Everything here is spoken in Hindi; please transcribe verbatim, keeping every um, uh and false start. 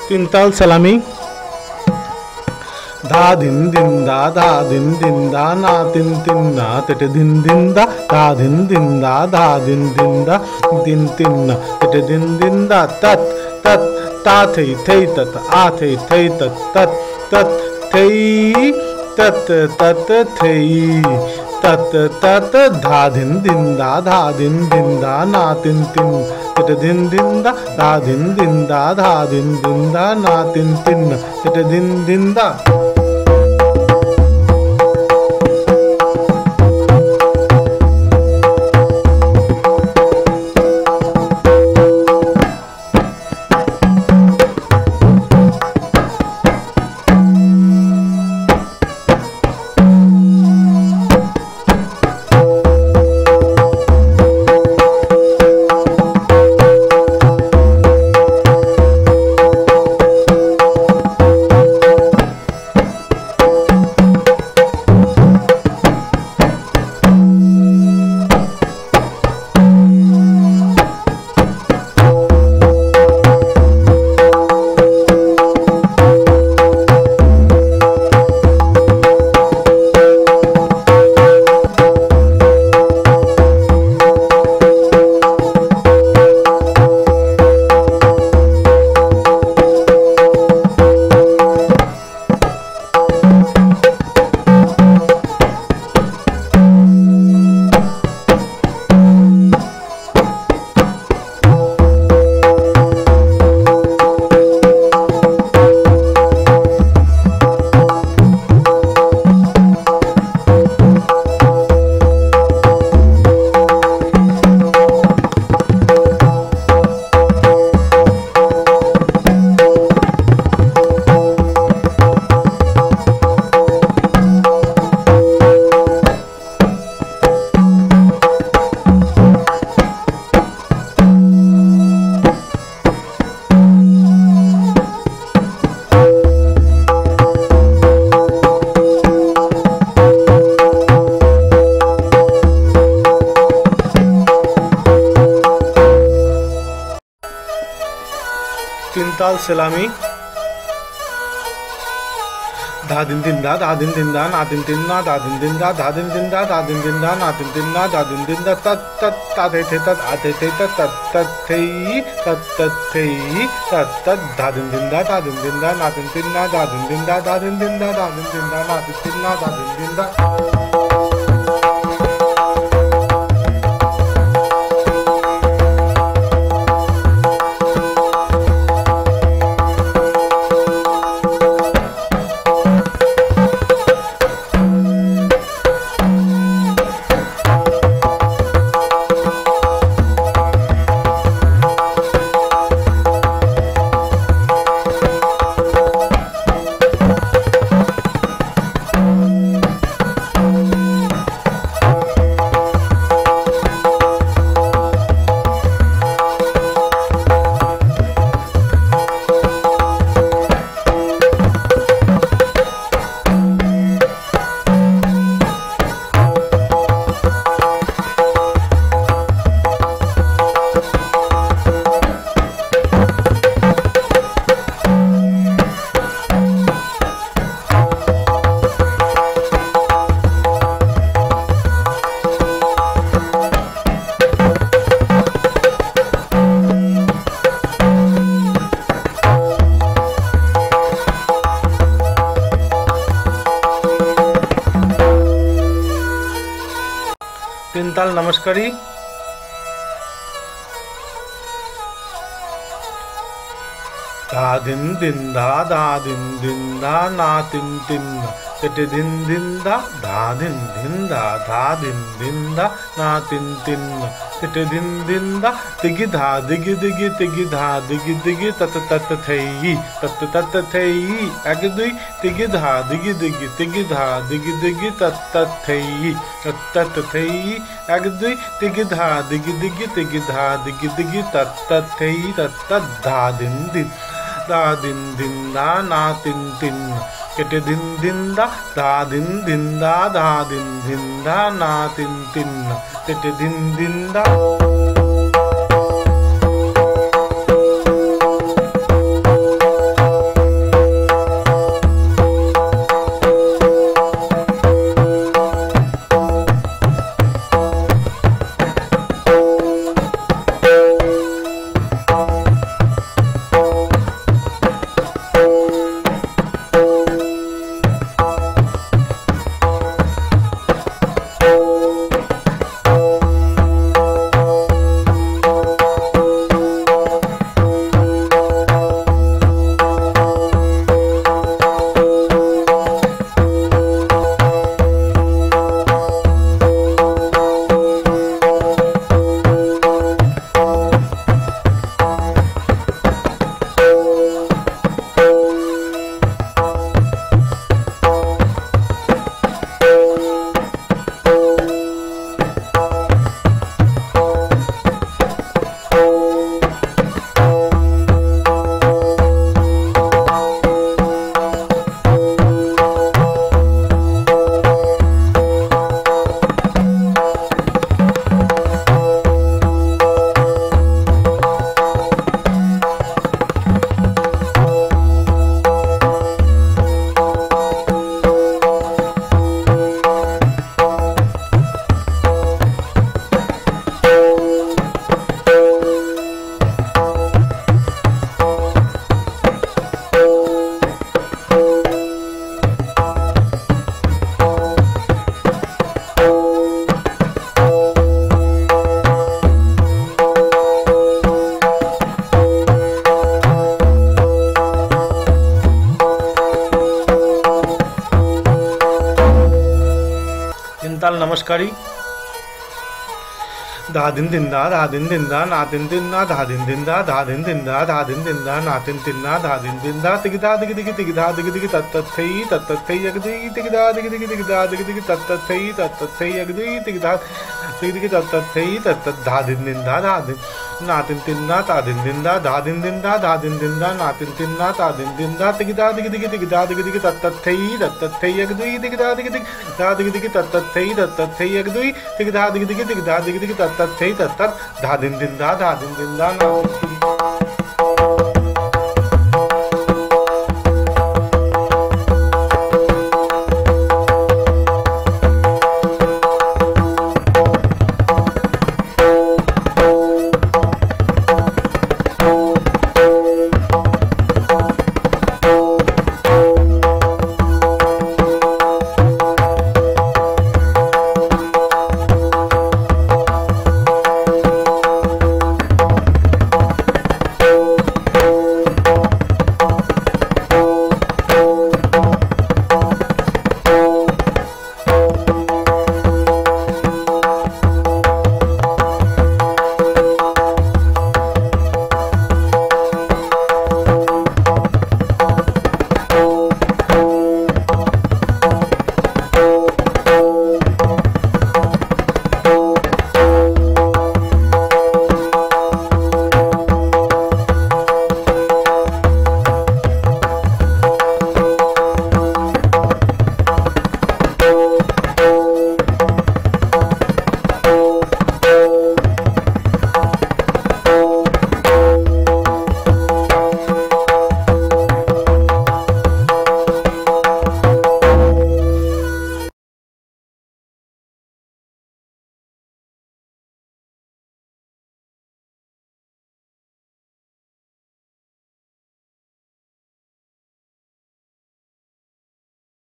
तीन ताल सलामी। धा दिन दिन दा धा दिन दिन दा ना तिन तिन ना तिट दिन दिन दा धा दिन दिन दा धा दिन दिन दा दिन तिन ना तिट दिन दिन दा तत तत ता थई थई तत आ थई थई तत तत तत थई तत तत थई तत तत धा दिन दिन दा धा दिन दिन दा ना तिन तिन तिट दिन दिन दा धा दिन दिन दा धा दिन दिन दा ना तिन तिन तिट दिन दिन दा। तीन ताल सलामी। धा दिन दिन दा धा दिन दिन दा ना दिन दिन ना धा दिन दिन दा धा दिन दिन दा धा दिन दिन दा ना दिन दिन ना धा दिन दिन दा तत तत ता थे थे तत आ थे थे तत तत तत थे तत तत थे तत तत धा दिन दिन दा धा दिन दिन दा ना दिन दिन ना धा दिन दिन दा धा दिन दिन दा धा दिन दिन दा ना दिन दिन ना धा दिन दिन दा। तीन ताल नमस्कारी। धा दिन दिन धा धा दिन दिन धा ना तिन तिन तिट दिन दिन धा धा दिन दिन धा धा दिन दिन धा ना तिन तिन तिट दिन दिन धा तिगि धा दिगि दिगि तिगि धा दिगि दिगि तत तत थई तत तत थई एक दुई तिगि धा दिगि दिगि तिगि धा दिगि दिगि तत तत थई तत तत थई एक दुई तिगि धा दिगि दिगि तिगि धा दिगि दिगि तत तत थई तत तत धा दिन दिन दा दिन दिन दा ना तिन तिन तिट दिन दिन दा धा दिन दिन दा धा दिन दिन दा ना तिन तिन तिट दिन दिन दा। ताल नमस्कारी। धा दिन दिन दा धा दिन दिन दा ना दिन दिन ना धा दिन दिन दा धा दिन दिन दा धा दिन दिन दा ना दिन दिन ना धा दिन दिन दा तिग धा दिग दिग तिग धा दिग दिग तत तत थई तत तत थई यग दिग तिग धा दिग दिग तिग धा दिग दिग तत तत थई तत तत थई यग दिग तिग धा दिग दिग तत तत थई तत तत धा दिन दिन दा धा दिन ना दिन दिन दा धा दिन दिन दा धा दिन दिन दा धा दिन दिन दा ना दिन दिन ना धा दिन दिन दा तिग धा दिग दिग तिग धा दिग दिग तत तत थई तत तत थई यग दिग तिग धा दिग दिग धा दिग दिग तत तत थई तत तत थई यग दिग तिग धा दिग दिग तिग धा दिग दिग तत तत थई तत तत धा दिन दिन दा धा दिन दिन दा ना